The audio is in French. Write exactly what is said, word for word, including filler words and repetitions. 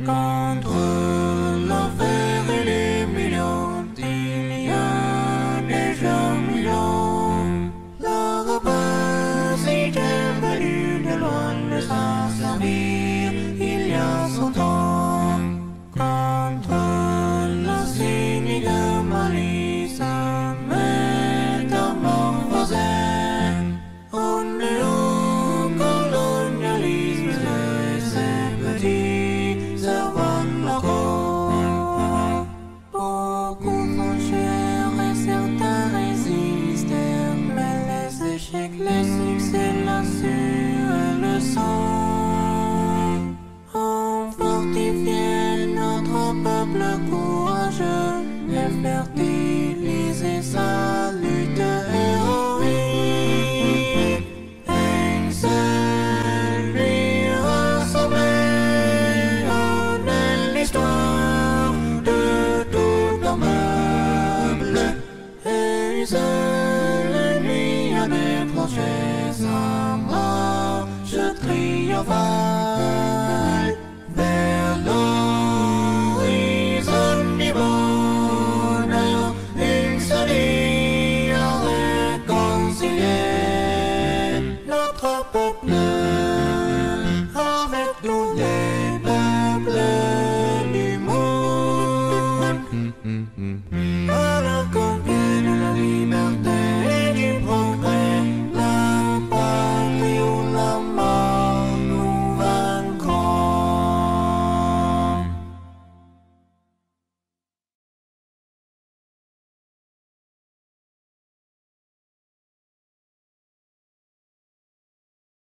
Contre l'enfer et les millions, il y a déjà mille ans. La rapacité est venue de loin de s'en servir, il y a cent ans. Contre la cynie de malice, métamorphosée, au néocolonialisme et ses petits servants locaux. Beaucoup font cher et certains résistèrent, mais les échecs, les succès, la sueur et le sang ont fortifié notre peuple courageux et fertilisé sa lutte héroïque. Et celui rassemblé en l'histoire de tout nos meubles. Et celui a déclenché sa marche triomphale vers l'horizon du bonheur. Il se dit à réconcilier notre peuple.